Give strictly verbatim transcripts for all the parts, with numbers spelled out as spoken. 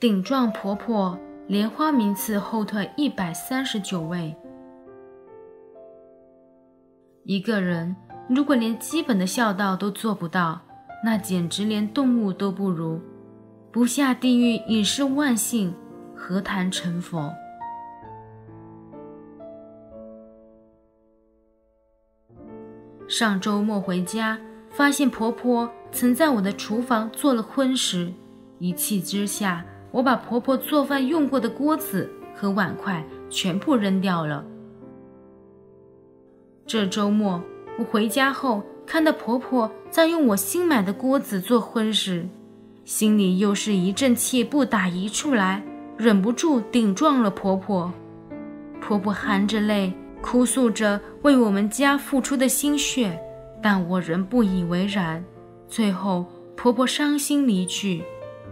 顶撞婆婆，莲花名次后退一百三十九位。一个人如果连基本的孝道都做不到，那简直连动物都不如，不下地狱已是万幸，何谈成佛？上周末回家，发现婆婆曾在我的厨房做了荤食，一气之下，我把婆婆做饭用过的锅子和碗筷全部扔掉了。这周末我回家后，看到婆婆在用我新买的锅子做荤食，心里又是一阵气不打一处来，忍不住顶撞了婆婆。婆婆含着泪哭诉着为我们家付出的心血，但我仍不以为然。最后婆婆伤心离去。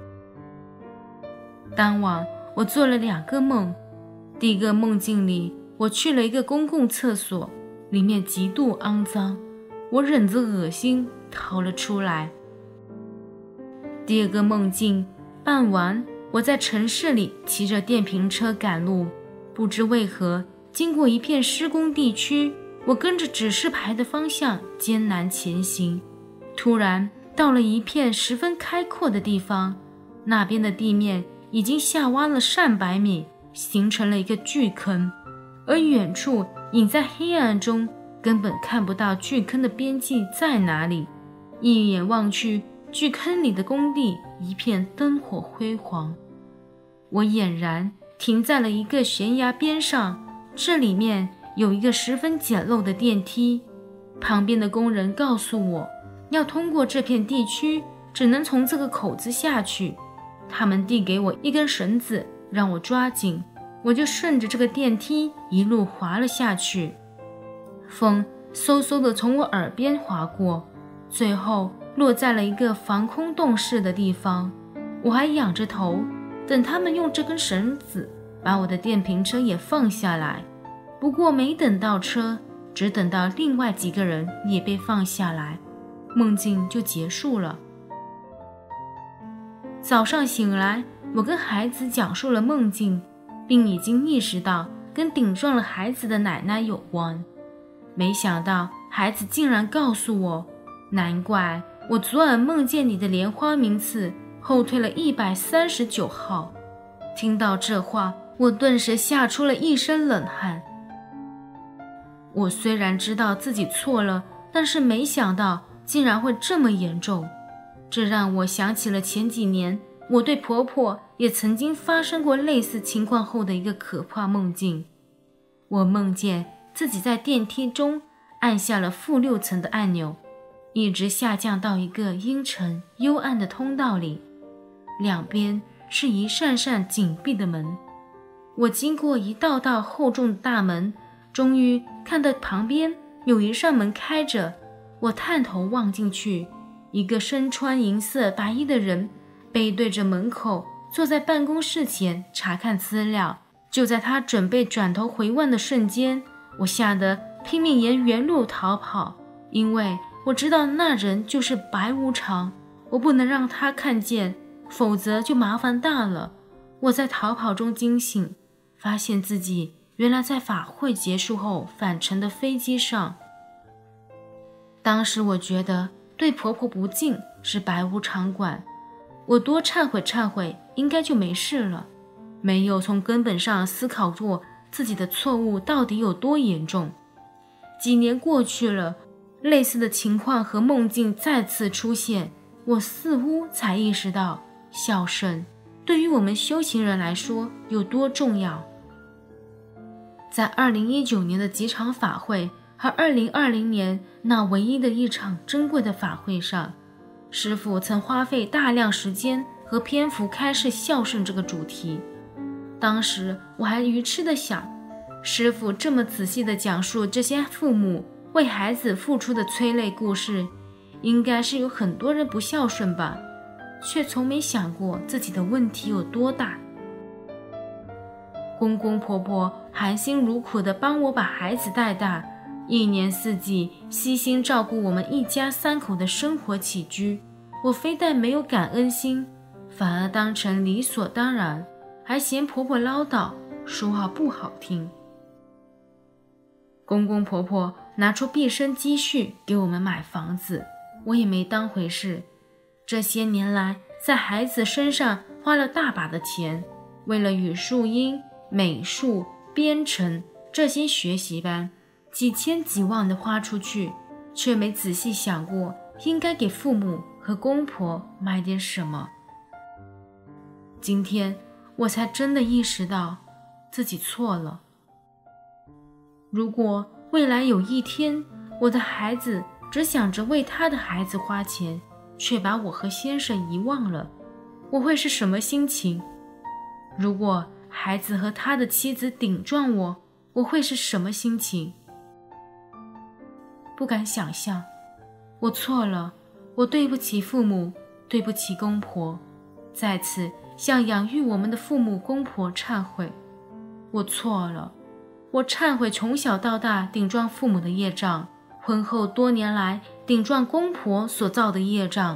当晚我做了两个梦，第一个梦境里，我去了一个公共厕所，里面极度肮脏，我忍着恶心逃了出来。第二个梦境，傍晚我在城市里骑着电瓶车赶路，不知为何经过一片施工地区，我跟着指示牌的方向艰难前行，突然到了一片十分开阔的地方，那边的地面已经下挖了上百米，形成了一个巨坑，而远处隐在黑暗中，根本看不到巨坑的边际在哪里。一眼望去，巨坑里的工地一片灯火辉煌。我俨然停在了一个悬崖边上，这里面有一个十分简陋的电梯，旁边的工人告诉我，要通过这片地区，只能从这个口子下去。他们递给我一根绳子，让我抓紧，我就顺着这个电梯一路滑了下去。风嗖嗖地从我耳边划过，最后落在了一个防空洞式的地方。我还仰着头，等他们用这根绳子把我的电瓶车也放下来。不过没等到车，只等到另外几个人也被放下来，梦境就结束了。早上醒来，我跟孩子讲述了梦境，并已经意识到跟顶撞了孩子的奶奶有关。没想到孩子竟然告诉我，难怪我昨晚梦见你的莲花名次后退了一百三十九号。听到这话，我顿时吓出了一身冷汗。我虽然知道自己错了，但是没想到竟然会这么严重。这让我想起了前几年我对婆婆也曾经发生过类似情况后的一个可怕梦境。我梦见自己在电梯中按下了负六层的按钮，一直下降到一个阴沉幽暗的通道里，两边是一扇扇紧闭的门。我经过一道道厚重的大门，终于看到旁边有一扇门开着。我探头望进去，一个身穿银色白衣的人背对着门口，坐在办公室前查看资料。就在他准备转头回望的瞬间，我吓得拼命沿原路逃跑，因为我知道那人就是白无常，我不能让他看见，否则就麻烦大了。我在逃跑中惊醒，发现自己原来在法会结束后返程的飞机上。当时我觉得对婆婆不敬是白无常管，我多忏悔忏悔应该就没事了，没有从根本上思考过自己的错误到底有多严重。几年过去了，类似的情况和梦境再次出现，我似乎才意识到孝顺对于我们修行人来说有多重要。在二零一九年的几场法会和二零二零年那唯一的一场珍贵的法会上，师父曾花费大量时间和篇幅开示孝顺这个主题。当时我还愚痴地想，师父这么仔细地讲述这些父母为孩子付出的催泪故事，应该是有很多人不孝顺吧，却从没想过自己的问题有多大。公公婆婆含辛茹苦地帮我把孩子带大，一年四季悉心照顾我们一家三口的生活起居，我非但没有感恩心， 反而当成理所当然，还嫌婆婆唠叨，说话不好听。公公婆婆拿出毕生积蓄给我们买房子，我也没当回事。这些年来，在孩子身上花了大把的钱，为了语数英、美术、编程这些学习班，几千几万的花出去，却没仔细想过应该给父母和公婆买点什么。今天我才真的意识到自己错了。如果未来有一天，我的孩子只想着为他的孩子花钱，却把我和先生遗忘了，我会是什么心情？如果孩子和他的妻子顶撞我，我会是什么心情？不敢想象。我错了，我对不起父母，对不起公婆，在此向养育我们的父母公婆忏悔。我错了，我忏悔从小到大顶撞父母的业障，婚后多年来顶撞公婆所造的业障。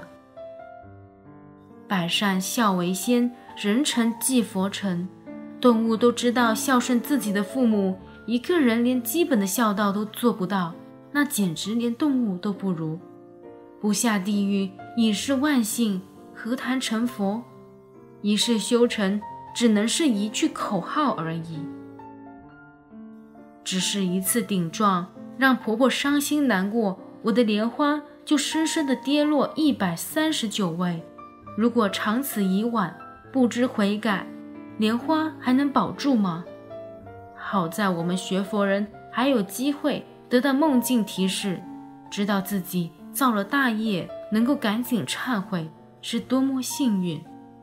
百善孝为先，人成即佛成。动物都知道孝顺自己的父母，一个人连基本的孝道都做不到，那简直连动物都不如。不下地狱已是万幸，何谈成佛？一世修成只能是一句口号而已。只是一次顶撞，让婆婆伤心难过，我的莲花就深深地跌落一百三十九位。如果长此以往，不知悔改，莲花还能保住吗？好在我们学佛人还有机会得到梦境提示，知道自己造了大业，能够赶紧忏悔，是多么幸运。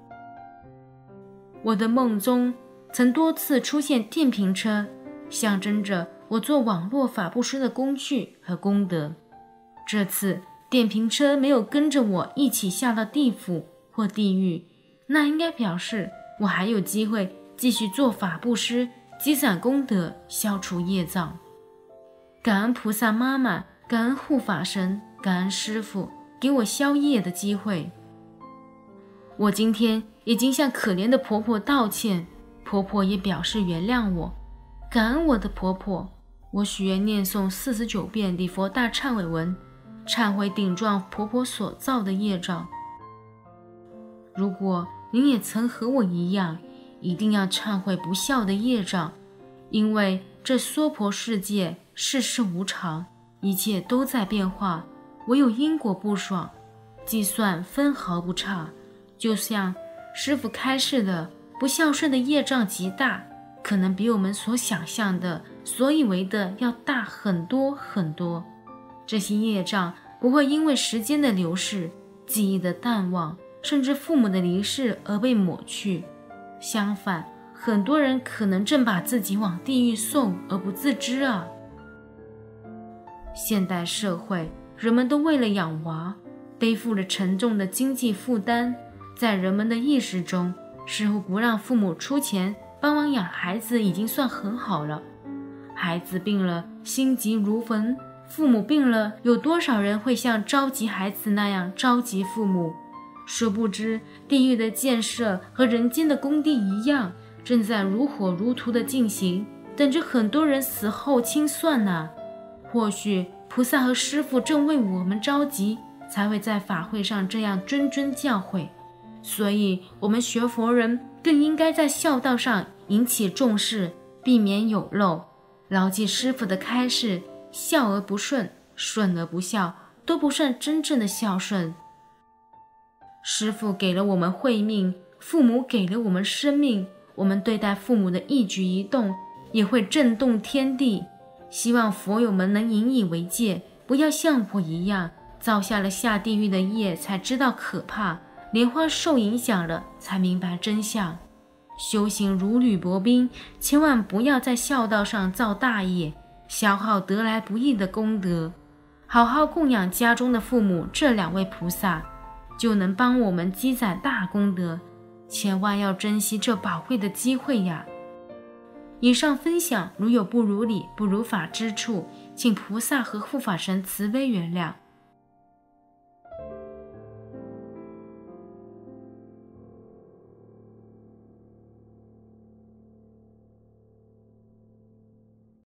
我的梦中曾多次出现电瓶车，象征着我做网络法布施的工具和功德。这次电瓶车没有跟着我一起下到地府或地狱，那应该表示我还有机会继续做法布施，积攒功德，消除业障。感恩菩萨妈妈，感恩护法神，感恩师父给我消业的机会。我今天已经向可怜的婆婆道歉，婆婆也表示原谅我。感恩我的婆婆，我许愿念诵四十九遍礼佛大忏悔文，忏悔顶撞婆婆所造的业障。如果您也曾和我一样，一定要忏悔不孝的业障，因为这娑婆世界世事无常，一切都在变化，唯有因果不爽，计算分毫不差。就像师父开示的，不孝顺的业障极大，可能比我们所想象的、所以为的要大很多很多。这些业障不会因为时间的流逝、记忆的淡忘，甚至父母的离世而被抹去。相反，很多人可能正把自己往地狱送而不自知啊。现代社会，人们都为了养娃，背负了沉重的经济负担，在人们的意识中，似乎不让父母出钱帮忙养孩子已经算很好了。孩子病了，心急如焚；父母病了，有多少人会像着急孩子那样着急父母？殊不知，地狱的建设和人间的工地一样，正在如火如荼地进行，等着很多人死后清算呢、啊。或许菩萨和师父正为我们着急，才会在法会上这样谆谆教诲。所以我们学佛人更应该在孝道上引起重视，避免有漏，牢记师父的开示，孝而不顺，顺而不孝，都不算真正的孝顺。师父给了我们慧命，父母给了我们生命，我们对待父母的一举一动也会震动天地。希望佛友们能引以为戒，不要像我一样造下了下地狱的业才知道可怕，莲花受影响了才明白真相。修行如履薄冰，千万不要在孝道上造大业，消耗得来不易的功德。好好供养家中的父母，这两位菩萨就能帮我们积攒大功德，千万要珍惜这宝贵的机会呀。以上分享如有不如理、不如法之处，请菩萨和护法神慈悲原谅。